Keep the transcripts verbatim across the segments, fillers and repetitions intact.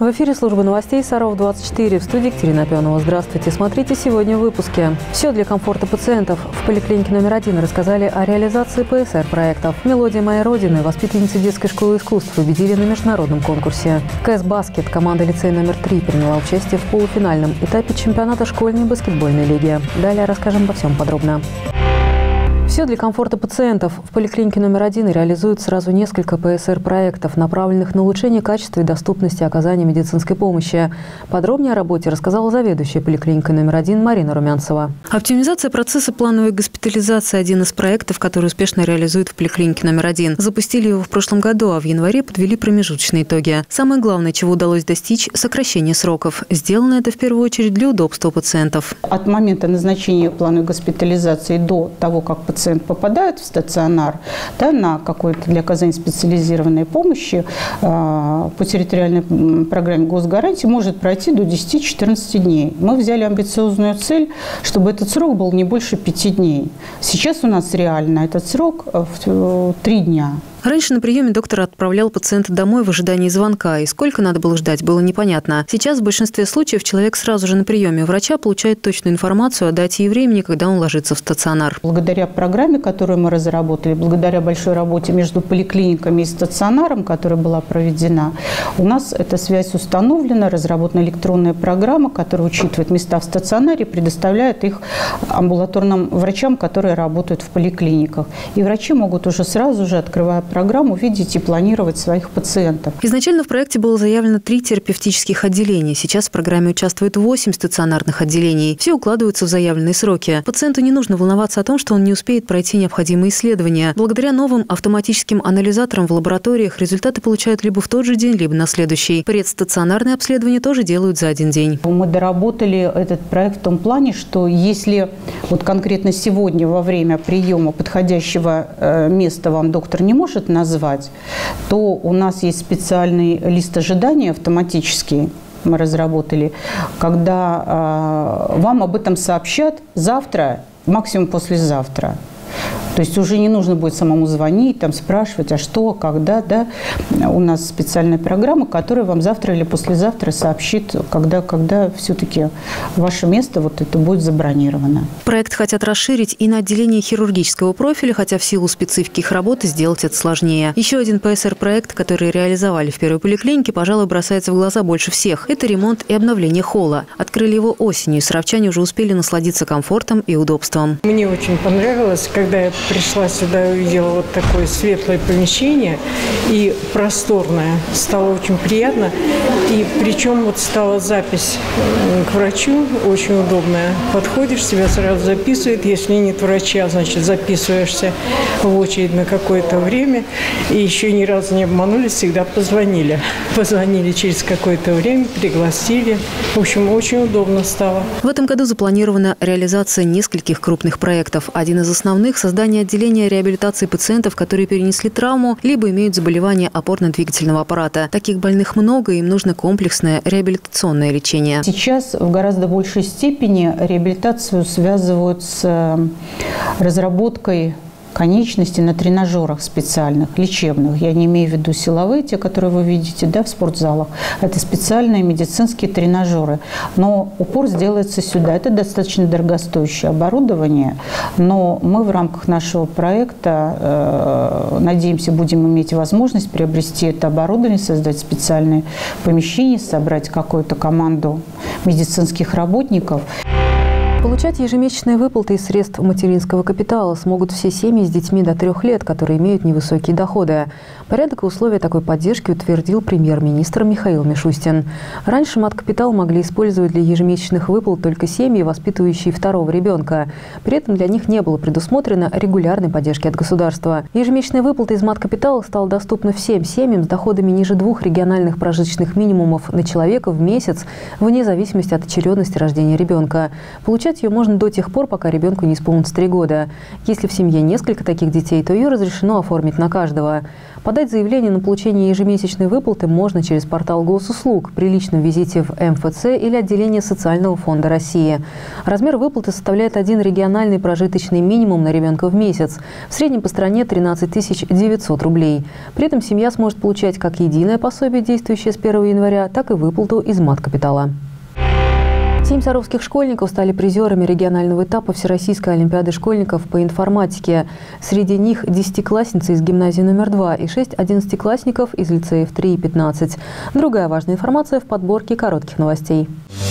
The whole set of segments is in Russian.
В эфире службы новостей Саров двадцать четыре. В студии Екатерина Опенова. Здравствуйте. Смотрите сегодня в выпуске. Все для комфорта пациентов. В поликлинике номер один рассказали о реализации ПСР-проектов. «Мелодия моей родины» воспитанницы детской школы искусств победили на международном конкурсе. КС-баскет команда лицея номер три приняла участие в полуфинальном этапе чемпионата школьной баскетбольной лиги. Далее расскажем обо всем подробно. Все для комфорта пациентов. В поликлинике номер один реализуют сразу несколько ПСР-проектов, направленных на улучшение качества и доступности оказания медицинской помощи. Подробнее о работе рассказала заведующая поликлиникой номер один Марина Румянцева. Оптимизация процесса плановой госпитализации – один из проектов, который успешно реализуют в поликлинике номер один. Запустили его в прошлом году, а в январе подвели промежуточные итоги. Самое главное, чего удалось достичь – сокращение сроков. Сделано это в первую очередь для удобства пациентов. От момента назначения плановой госпитализации до того, как пациент попадает в стационар, да, на какой-то для оказания специализированной помощи э, по территориальной программе госгарантии может пройти до десяти-четырнадцати дней. Мы взяли амбициозную цель, чтобы этот срок был не больше пяти дней. Сейчас у нас реально этот срок в три дня. Раньше на приеме доктор отправлял пациента домой в ожидании звонка, и сколько надо было ждать, было непонятно. Сейчас в большинстве случаев человек сразу же на приеме у врача получает точную информацию о дате и времени, когда он ложится в стационар. Благодаря программе, которую мы разработали, благодаря большой работе между поликлиниками и стационаром, которая была проведена, у нас эта связь установлена, разработана электронная программа, которая учитывает места в стационаре, предоставляет их амбулаторным врачам, которые работают в поликлиниках. И врачи могут уже сразу же, открывая программу, видеть и планировать своих пациентов. Изначально в проекте было заявлено три терапевтических отделения. Сейчас в программе участвует восемь стационарных отделений. Все укладываются в заявленные сроки. Пациенту не нужно волноваться о том, что он не успеет пройти необходимые исследования. Благодаря новым автоматическим анализаторам в лабораториях результаты получают либо в тот же день, либо на следующий. Предстационарные обследования тоже делают за один день. Мы доработали этот проект в том плане, что если вот конкретно сегодня во время приема подходящего места вам доктор не может назвать, то у нас есть специальный лист ожидания автоматический, мы разработали, когда э, вам об этом сообщат завтра, максимум послезавтра. То есть уже не нужно будет самому звонить, там, спрашивать, а что, когда, да. У нас специальная программа, которая вам завтра или послезавтра сообщит, когда, когда все-таки ваше место вот это будет забронировано. Проект хотят расширить и на отделение хирургического профиля, хотя в силу специфики их работы сделать это сложнее. Еще один ПСР-проект, который реализовали в первой поликлинике, пожалуй, бросается в глаза больше всех. Это ремонт и обновление холла. Открыли его осенью, и саровчане уже успели насладиться комфортом и удобством. Мне очень понравилось, когда я пришла сюда и увидела вот такое светлое помещение и просторное. Стало очень приятно. И причем вот стала запись к врачу очень удобная. Подходишь, тебя сразу записывает. Если нет врача, значит, записываешься в очередь на какое-то время. И еще ни разу не обманулись, всегда позвонили. Позвонили через какое-то время, пригласили. В общем, очень удобно стало. В этом году запланирована реализация нескольких крупных проектов. Один из основных – создание отделения реабилитации пациентов, которые перенесли травму, либо имеют заболевания опорно-двигательного аппарата. Таких больных много, им нужно комплексное реабилитационное лечение. Сейчас в гораздо большей степени реабилитацию связывают с разработкой конечности на тренажерах специальных, лечебных. Я не имею в виду силовые, те, которые вы видите, да, в спортзалах. Это специальные медицинские тренажеры. Но упор сделается сюда. Это достаточно дорогостоящее оборудование, но мы в рамках нашего проекта, э, надеемся, будем иметь возможность приобрести это оборудование, создать специальные помещения, собрать какую-то команду медицинских работников. Получать ежемесячные выплаты из средств материнского капитала смогут все семьи с детьми до трех лет, которые имеют невысокие доходы. Порядок и условия такой поддержки утвердил премьер-министр Михаил Мишустин. Раньше мат-капитал могли использовать для ежемесячных выплат только семьи, воспитывающие второго ребенка. При этом для них не было предусмотрено регулярной поддержки от государства. Ежемесячная выплата из мат-капитала стала доступна всем семьям с доходами ниже двух региональных прожиточных минимумов на человека в месяц, вне зависимости от очередности рождения ребенка. Получать получать ее можно до тех пор, пока ребенку не исполнится три года. Если в семье несколько таких детей, то ее разрешено оформить на каждого. Подать заявление на получение ежемесячной выплаты можно через портал госуслуг при личном визите в эм эф цэ или отделение Социального фонда России. Размер выплаты составляет один региональный прожиточный минимум на ребенка в месяц. В среднем по стране тринадцать тысяч девятьсот рублей. При этом семья сможет получать как единое пособие, действующее с первого января, так и выплату из мат-капитала. Семь саровских школьников стали призерами регионального этапа Всероссийской олимпиады школьников по информатике. Среди них десятиклассницы из гимназии номер два и шесть одиннадцатиклассников из лицеев три и пятнадцать. Другая важная информация в подборке коротких новостей.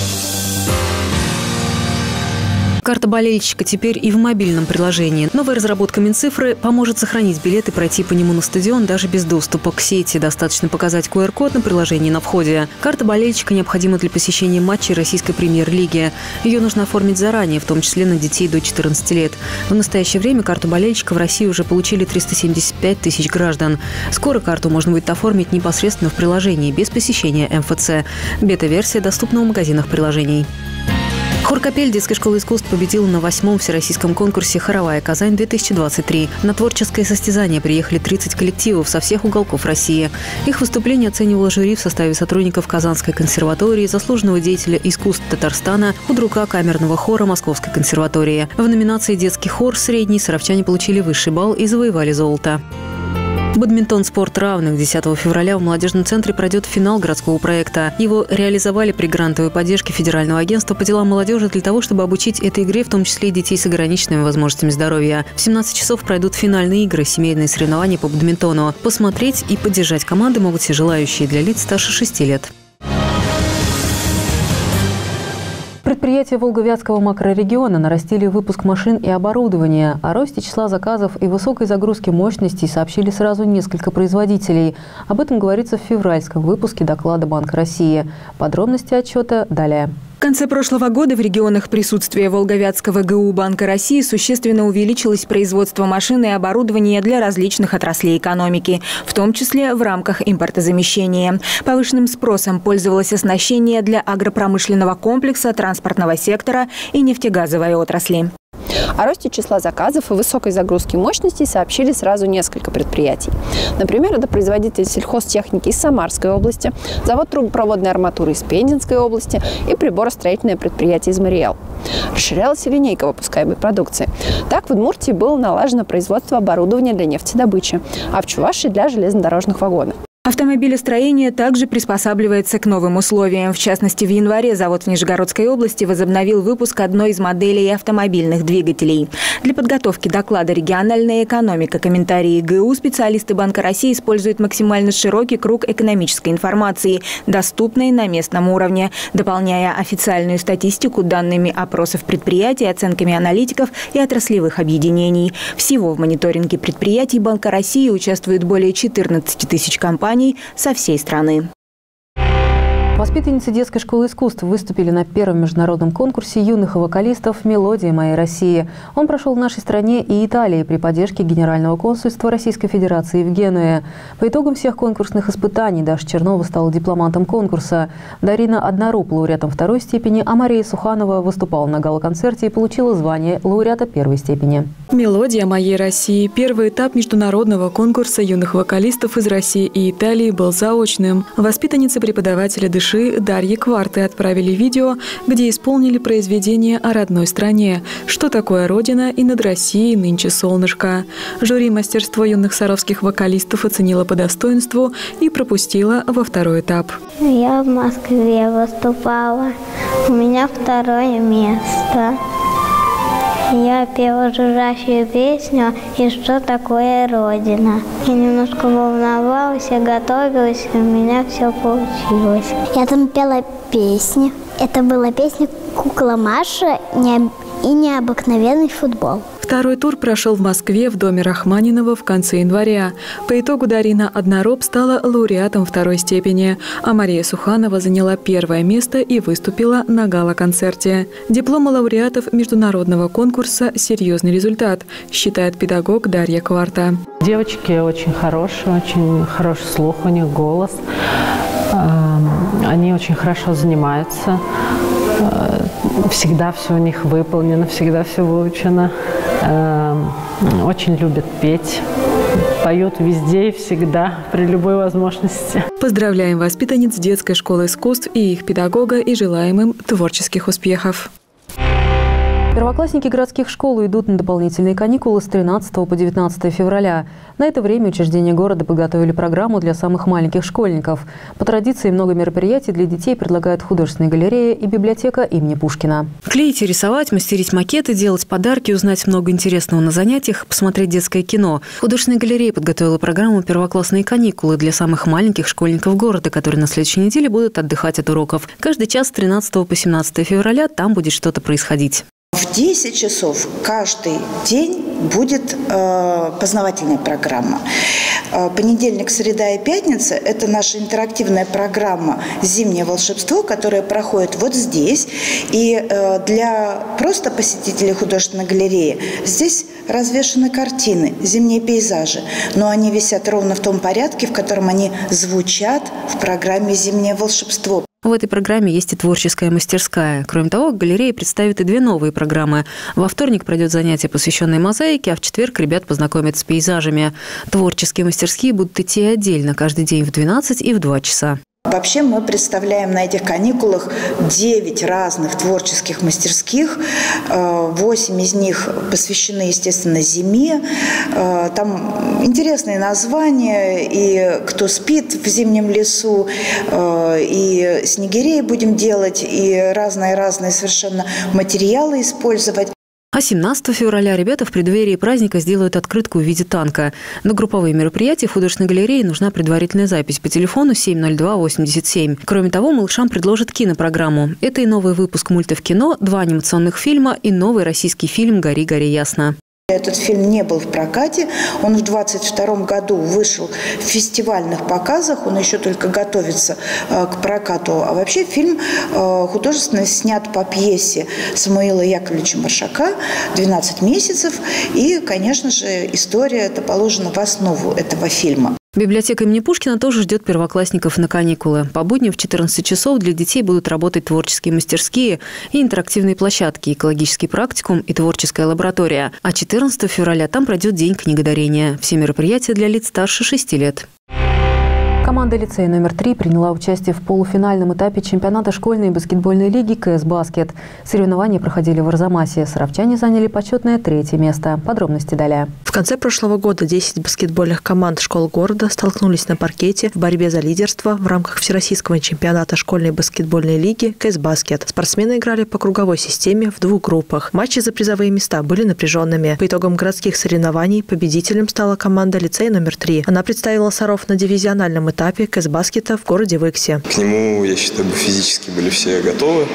Карта болельщика теперь и в мобильном приложении. Новая разработка Минцифры поможет сохранить билет и пройти по нему на стадион даже без доступа к сети. Достаточно показать ку эр код на приложении на входе. Карта болельщика необходима для посещения матчей российской премьер-лиги. Ее нужно оформить заранее, в том числе на детей до четырнадцати лет. В настоящее время карту болельщика в России уже получили триста семьдесят пять тысяч граждан. Скоро карту можно будет оформить непосредственно в приложении, без посещения эм эф цэ. Бета-версия доступна в магазинах приложений. Хор «Капель» детской школы искусств победил на восьмом всероссийском конкурсе «Хоровая Казань-две тысячи двадцать три». На творческое состязание приехали тридцать коллективов со всех уголков России. Их выступление оценивало жюри в составе сотрудников Казанской консерватории, заслуженного деятеля искусств Татарстана, худрука камерного хора Московской консерватории. В номинации «Детский хор» средний саровчане получили высший балл и завоевали золото. Бадминтон «Спорт равных» десятого февраля в молодежном центре пройдет финал городского проекта. Его реализовали при грантовой поддержке Федерального агентства по делам молодежи для того, чтобы обучить этой игре в том числе и детей с ограниченными возможностями здоровья. В семнадцать часов пройдут финальные игры, семейные соревнования по бадминтону. Посмотреть и поддержать команды могут все желающие для лиц старше шести лет. Предприятия Волго-Вятского макрорегиона нарастили выпуск машин и оборудования. О росте числа заказов и высокой загрузке мощностей сообщили сразу несколько производителей. Об этом говорится в февральском выпуске доклада Банка России. Подробности отчета далее. В конце прошлого года в регионах присутствия Волго-Вятского гэ у Банка России существенно увеличилось производство машин и оборудования для различных отраслей экономики, в том числе в рамках импортозамещения. Повышенным спросом пользовалось оснащение для агропромышленного комплекса, транспортного сектора и нефтегазовой отрасли. О росте числа заказов и высокой загрузки мощностей сообщили сразу несколько предприятий. Например, это производитель сельхозтехники из Самарской области, завод трубопроводной арматуры из Пензенской области и приборостроительное предприятие из Мариэл. Расширялась и линейка выпускаемой продукции. Так, в Удмуртии было налажено производство оборудования для нефтедобычи, а в Чувашии – для железнодорожных вагонов. Автомобилестроение также приспосабливается к новым условиям. В частности, в январе завод в Нижегородской области возобновил выпуск одной из моделей автомобильных двигателей. Для подготовки доклада «Региональная экономика. Комментарии гэ у» специалисты Банка России используют максимально широкий круг экономической информации, доступной на местном уровне, дополняя официальную статистику данными опросов предприятий, оценками аналитиков и отраслевых объединений. Всего в мониторинге предприятий Банка России участвует более четырнадцати тысяч компаний со всей страны. Воспитанницы детской школы искусств выступили на первом международном конкурсе юных вокалистов «Мелодия моей России». Он прошел в нашей стране и Италии при поддержке Генерального консульства Российской Федерации в Генуе. По итогам всех конкурсных испытаний Даша Чернова стала дипломантом конкурса. Дарина Одноруб – лауреатом второй степени, а Мария Суханова выступала на гала-концерте и получила звание лауреата первой степени. «Мелодия моей России». Первый этап международного конкурса юных вокалистов из России и Италии был заочным. Воспитанницы преподавателя Дыши Дарьи Кварты отправили видео, где исполнили произведение о родной стране, что такое Родина и над Россией нынче солнышко. Жюри мастерство юных саровских вокалистов оценило по достоинству и пропустило во второй этап. Я в Москве выступала, у меня второе место. Я пела жужжащую песню «И что такое Родина?». Я немножко волновалась, я готовилась, и у меня все получилось. Я там пела песни. Это была песня «Кукла Маша» и «Необыкновенный футбол». Второй тур прошел в Москве в доме Рахманинова в конце января. По итогу Дарина Одноруб стала лауреатом второй степени, а Мария Суханова заняла первое место и выступила на гала-концерте. Диплом лауреатов международного конкурса – серьезный результат, считает педагог Дарья Кварта. Девочки очень хорошие, очень хороший слух, у них голос. Они очень хорошо занимаются. Всегда все у них выполнено, всегда все выучено. Очень любят петь. Поют везде и всегда, при любой возможности. Поздравляем воспитанниц детской школы искусств и их педагога и желаем им творческих успехов. Первоклассники городских школ идут на дополнительные каникулы с тринадцатого по девятнадцатое февраля. На это время учреждения города подготовили программу для самых маленьких школьников. По традиции много мероприятий для детей предлагают художественная галерея и библиотека имени Пушкина. Клеить и рисовать, мастерить макеты, делать подарки, узнать много интересного на занятиях, посмотреть детское кино. Художественная галерея подготовила программу «Первоклассные каникулы» для самых маленьких школьников города, которые на следующей неделе будут отдыхать от уроков. Каждый час с тринадцатого по семнадцатое февраля там будет что-то происходить. В десять часов каждый день будет э, познавательная программа. Э, понедельник, среда и пятница – это наша интерактивная программа «Зимнее волшебство», которая проходит вот здесь. И э, для просто посетителей художественной галереи здесь развешаны картины, зимние пейзажи. Но они висят ровно в том порядке, в котором они звучат в программе «Зимнее волшебство». В этой программе есть и творческая мастерская. Кроме того, галерея представит и две новые программы. Во вторник пройдет занятие, посвященное мозаике, а в четверг ребят познакомят с пейзажами. Творческие мастерские будут идти отдельно каждый день в двенадцать и в два часа. Вообще мы представляем на этих каникулах девять разных творческих мастерских. восемь из них посвящены, естественно, зиме. Там интересные названия. И «Кто спит в зимнем лесу», и снегирей будем делать, и разные-разные совершенно материалы использовать. А семнадцатого февраля ребята в преддверии праздника сделают открытку в виде танка. На групповые мероприятия в художественной галерее нужна предварительная запись по телефону семь ноль два восемьдесят семь. Кроме того, малышам предложат кинопрограмму. Это и новый выпуск мультов кино, два анимационных фильма и новый российский фильм «Гори, гори, ясно». Этот фильм не был в прокате. Он в двадцать втором году вышел в фестивальных показах. Он еще только готовится э, к прокату. А вообще фильм э, художественно снят по пьесе Самуила Яковлевича Маршака «двенадцать месяцев». И, конечно же, история это положена в основу этого фильма. Библиотека имени Пушкина тоже ждет первоклассников на каникулы. По будням в четырнадцать часов для детей будут работать творческие мастерские и интерактивные площадки, экологический практикум и творческая лаборатория. А четырнадцатого февраля там пройдет День книгодарения. Все мероприятия для лиц старше шести лет. Команда лицея номер три приняла участие в полуфинальном этапе чемпионата школьной баскетбольной лиги КС «Баскет». Соревнования проходили в Арзамасе. Саровчане заняли почетное третье место. Подробности далее. В конце прошлого года десять баскетбольных команд школ города столкнулись на паркете в борьбе за лидерство в рамках Всероссийского чемпионата школьной баскетбольной лиги КС «Баскет». Спортсмены играли по круговой системе в двух группах. Матчи за призовые места были напряженными. По итогам городских соревнований победителем стала команда лицея номер три. Она представила Саров на дивизиональном этапе этапе КС-баскета в городе Выксе. К нему, я считаю, физически были все готовы,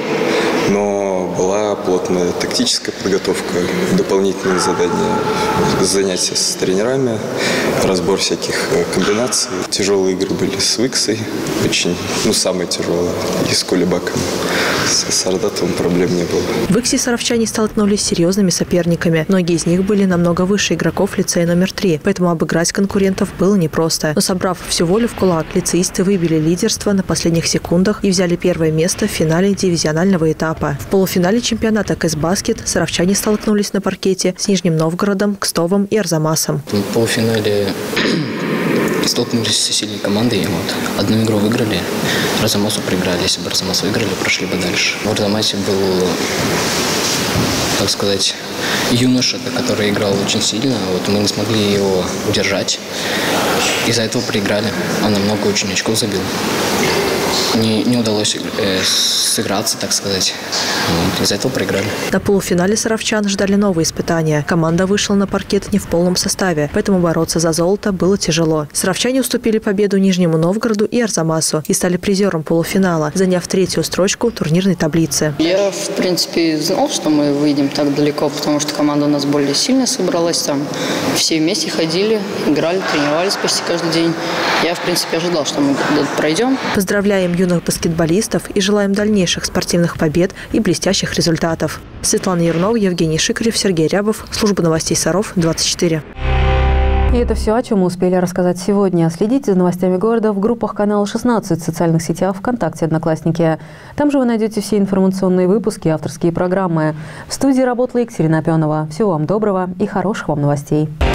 но была плотная тактическая подготовка, дополнительные задания, занятия с тренерами, разбор всяких комбинаций. Тяжелые игры были с Выксой, очень, ну, самые тяжелые, и с Кулебаком. С Сардатовым проблем не было. В Выксе саровчане столкнулись с серьезными соперниками. Многие из них были намного выше игроков лицея номер три, поэтому обыграть конкурентов было непросто. Но собрав всю волю в кулак, лицеисты выбили лидерство на последних секундах и взяли первое место в финале дивизионального этапа. В полуфинале чемпионата КС-баскет саровчане столкнулись на паркете с Нижним Новгородом, Кстовом и Арзамасом. В полуфинале столкнулись с сильной командой. Вот. Одну игру выиграли, Арзамасу проиграли. Если бы Арзамас выиграли, прошли бы дальше. В Арзамасе был, так сказать, юноша, который играл очень сильно. Вот мы не смогли его удержать. Из-за этого проиграли. Он намного очень очков забил. Не, не удалось э, сыграться, так сказать. Вот, из-за этого проиграли. На полуфинале саровчан ждали новые испытания. Команда вышла на паркет не в полном составе, поэтому бороться за золото было тяжело. Саровчане уступили победу Нижнему Новгороду и Арзамасу и стали призером полуфинала, заняв третью строчку турнирной таблицы. Я, в принципе, знал, что мы выйдем так далеко, потому что команда у нас более сильно собралась. Там все вместе ходили, играли, тренировались почти каждый день. Я, в принципе, ожидал, что мы пройдем. Поздравляем юных баскетболистов и желаем дальнейших спортивных побед и блестящих результатов. Светлана Ернова, Евгений Шикарев, Сергей Рябов. Служба новостей Саров, двадцать четыре. И это все, о чем мы успели рассказать сегодня. Следите за новостями города в группах канала шестнадцать, в социальных сетях ВКонтакте, Одноклассники. Там же вы найдете все информационные выпуски, авторские программы. В студии работала Екатерина Апенова. Всего вам доброго и хороших вам новостей.